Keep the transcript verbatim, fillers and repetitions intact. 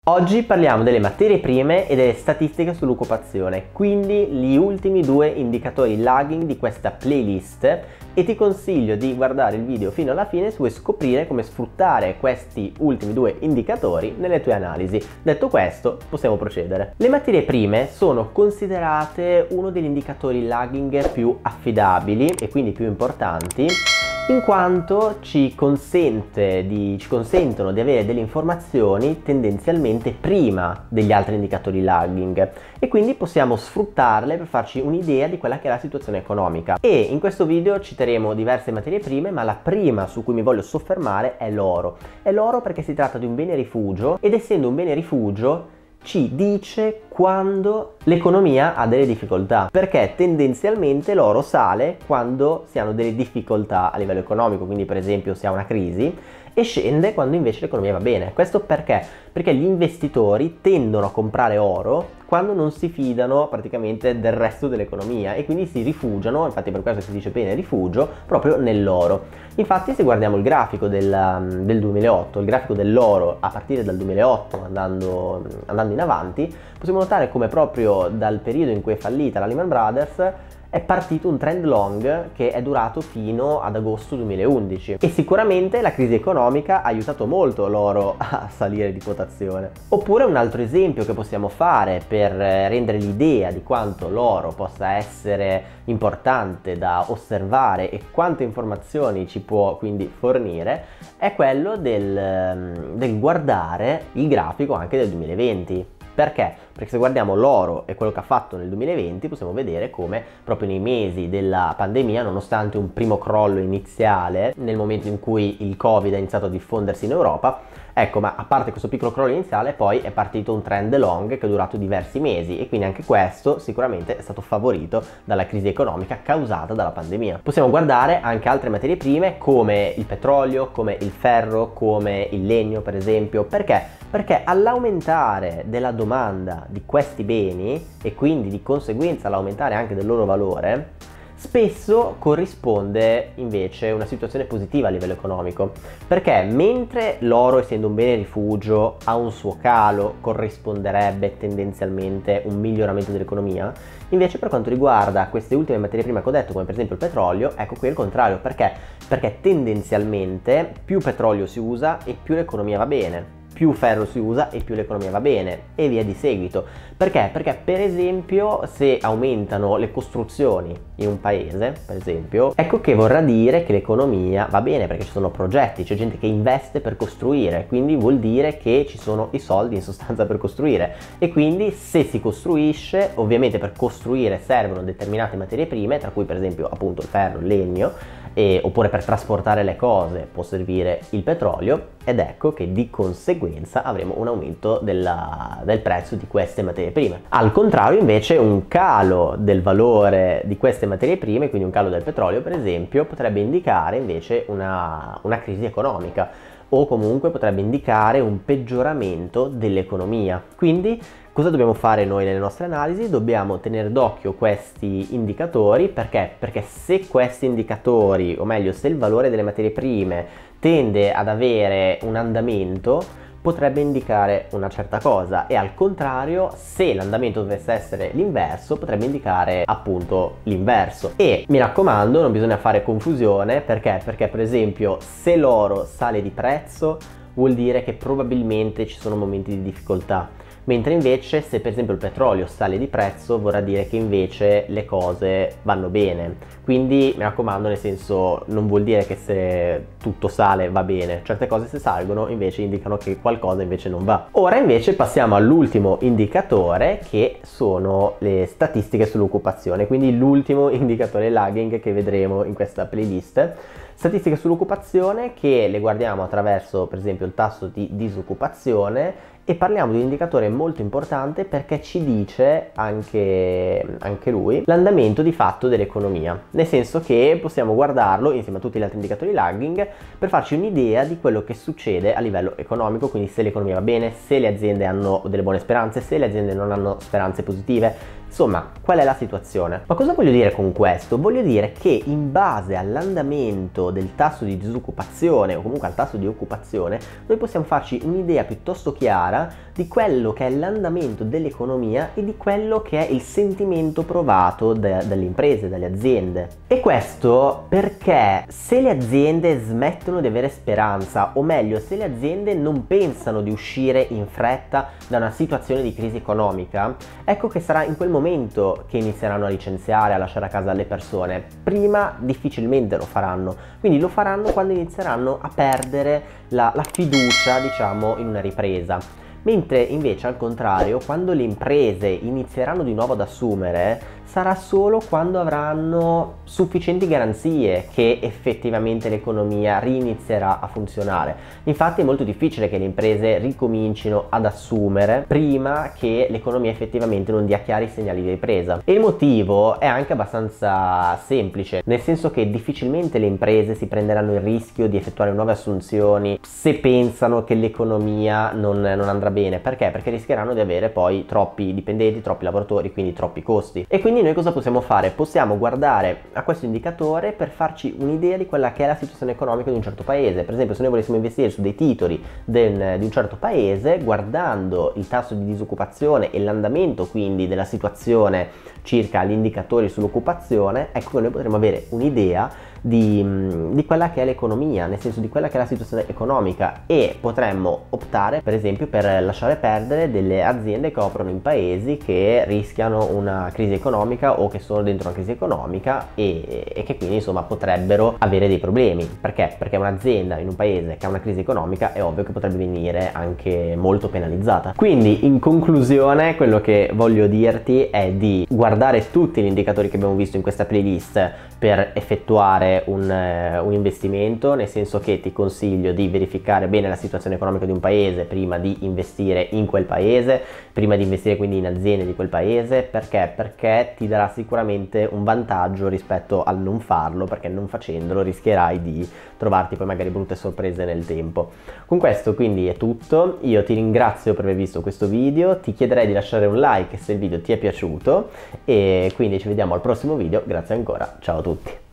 Oggi parliamo delle materie prime e delle statistiche sull'occupazione, quindi gli ultimi due indicatori lagging di questa playlist, e ti consiglio di guardare il video fino alla fine se vuoi scoprire come sfruttare questi ultimi due indicatori nelle tue analisi. Detto questo, possiamo procedere. Le materie prime sono considerate uno degli indicatori lagging più affidabili e quindi più importanti, in quanto ci, consente di, ci consentono di avere delle informazioni tendenzialmente prima degli altri indicatori lagging e quindi possiamo sfruttarle per farci un'idea di quella che è la situazione economica. E in questo video citeremo diverse materie prime, ma la prima su cui mi voglio soffermare è l'oro. È l'oro perché si tratta di un bene rifugio ed essendo un bene rifugio ci dice quando l'economia ha delle difficoltà, perché tendenzialmente l'oro sale quando si hanno delle difficoltà a livello economico, quindi per esempio si ha una crisi, e scende quando invece l'economia va bene. Questo perché? Perché gli investitori tendono a comprare oro quando non si fidano praticamente del resto dell'economia e quindi si rifugiano, infatti per questo si dice bene rifugio, proprio nell'oro. Infatti se guardiamo il grafico del, del duemilaotto, il grafico dell'oro a partire dal duemilaotto andando, andando in avanti, possiamo notare come proprio dal periodo in cui è fallita la Lehman Brothers è partito un trend long che è durato fino ad agosto duemilaundici e sicuramente la crisi economica ha aiutato molto l'oro a salire di quotazione. Oppure un altro esempio che possiamo fare per rendere l'idea di quanto l'oro possa essere importante da osservare e quante informazioni ci può quindi fornire è quello del, del guardare il grafico anche del duemilaventi. Perché? Perché se guardiamo l'oro e quello che ha fatto nel duemilaventi possiamo vedere come proprio nei mesi della pandemia, nonostante un primo crollo iniziale nel momento in cui il Covid ha iniziato a diffondersi in Europa, ecco, ma a parte questo piccolo crollo iniziale poi è partito un trend long che è durato diversi mesi e quindi anche questo sicuramente è stato favorito dalla crisi economica causata dalla pandemia. Possiamo guardare anche altre materie prime come il petrolio, come il ferro, come il legno per esempio. Perché? Perché all'aumentare della domanda di questi beni e quindi di conseguenza all'aumentare anche del loro valore, spesso corrisponde invece una situazione positiva a livello economico, perché mentre l'oro, essendo un bene rifugio, ha un suo calo, corrisponderebbe tendenzialmente un miglioramento dell'economia, invece per quanto riguarda queste ultime materie prime che ho detto, come per esempio il petrolio, ecco qui è il contrario. Perché? Perché tendenzialmente più petrolio si usa e più l'economia va bene, più ferro si usa e più l'economia va bene e via di seguito. Perché? Perché per esempio se aumentano le costruzioni in un paese, per esempio, ecco che vorrà dire che l'economia va bene perché ci sono progetti, c'è gente che investe per costruire, quindi vuol dire che ci sono i soldi in sostanza per costruire e quindi se si costruisce, ovviamente per costruire servono determinate materie prime, tra cui per esempio appunto il ferro, il legno, e, oppure per trasportare le cose può servire il petrolio ed ecco che di conseguenza avremo un aumento della, del prezzo di queste materie prime. Al contrario invece un calo del valore di queste materie prime, quindi un calo del petrolio per esempio, potrebbe indicare invece una, una crisi economica o comunque potrebbe indicare un peggioramento dell'economia. Quindi cosa dobbiamo fare noi nelle nostre analisi? Dobbiamo tenere d'occhio questi indicatori. Perché? Perché se questi indicatori, o meglio se il valore delle materie prime tende ad avere un andamento, potrebbe indicare una certa cosa e al contrario se l'andamento dovesse essere l'inverso potrebbe indicare appunto l'inverso. E mi raccomando, non bisogna fare confusione. Perché? Perché per esempio se l'oro sale di prezzo vuol dire che probabilmente ci sono momenti di difficoltà, mentre invece se per esempio il petrolio sale di prezzo vorrà dire che invece le cose vanno bene. Quindi mi raccomando, nel senso, non vuol dire che se tutto sale va bene, certe cose se salgono invece indicano che qualcosa invece non va. Ora invece passiamo all'ultimo indicatore, che sono le statistiche sull'occupazione, quindi l'ultimo indicatore lagging che vedremo in questa playlist. Statistiche sull'occupazione che le guardiamo attraverso per esempio il tasso di disoccupazione e parliamo di un indicatore molto importante perché ci dice anche, anche lui l'andamento di fatto dell'economia, nel senso che possiamo guardarlo insieme a tutti gli altri indicatori lagging per farci un'idea di quello che succede a livello economico, quindi se l'economia va bene, se le aziende hanno delle buone speranze, se le aziende non hanno speranze positive, Insomma, qual è la situazione? Ma cosa voglio dire con questo? Voglio dire che in base all'andamento del tasso di disoccupazione o comunque al tasso di occupazione, noi possiamo farci un'idea piuttosto chiara di quello che è l'andamento dell'economia e di quello che è il sentimento provato da, dalle imprese, dalle aziende. E questo perché se le aziende smettono di avere speranza, o meglio, se le aziende non pensano di uscire in fretta da una situazione di crisi economica, ecco che sarà in quel momento che inizieranno a licenziare, a lasciare a casa le persone. Prima difficilmente lo faranno, quindi lo faranno quando inizieranno a perdere la, la fiducia, diciamo, in una ripresa. Mentre invece al contrario, quando le imprese inizieranno di nuovo ad assumere, sarà solo quando avranno sufficienti garanzie che effettivamente l'economia rinizierà a funzionare. Infatti è molto difficile che le imprese ricomincino ad assumere prima che l'economia effettivamente non dia chiari segnali di ripresa. E il motivo è anche abbastanza semplice, nel senso che difficilmente le imprese si prenderanno il rischio di effettuare nuove assunzioni se pensano che l'economia non, non andrà bene. Perché? Perché rischieranno di avere poi troppi dipendenti, troppi lavoratori, quindi troppi costi. E quindi noi cosa possiamo fare? Possiamo guardare a questo indicatore per farci un'idea di quella che è la situazione economica di un certo paese. Per esempio, se noi volessimo investire su dei titoli del, di un certo paese, guardando il tasso di disoccupazione e l'andamento quindi della situazione circa gli indicatori sull'occupazione, ecco che noi potremo avere un'idea Di, di quella che è l'economia, nel senso di quella che è la situazione economica, e potremmo optare per esempio per lasciare perdere delle aziende che operano in paesi che rischiano una crisi economica o che sono dentro una crisi economica e, e che quindi insomma potrebbero avere dei problemi. Perché? Perché un'azienda in un paese che ha una crisi economica è ovvio che potrebbe venire anche molto penalizzata. Quindi in conclusione quello che voglio dirti è di guardare tutti gli indicatori che abbiamo visto in questa playlist per effettuare un, eh, un investimento, nel senso che ti consiglio di verificare bene la situazione economica di un paese prima di investire in quel paese, prima di investire quindi in aziende di quel paese. Perché? Perché ti darà sicuramente un vantaggio rispetto al non farlo, perché non facendolo rischierai di trovarti poi magari brutte sorprese nel tempo. Con questo quindi è tutto, io ti ringrazio per aver visto questo video, ti chiederei di lasciare un like se il video ti è piaciuto e quindi ci vediamo al prossimo video, grazie ancora, ciao a tutti.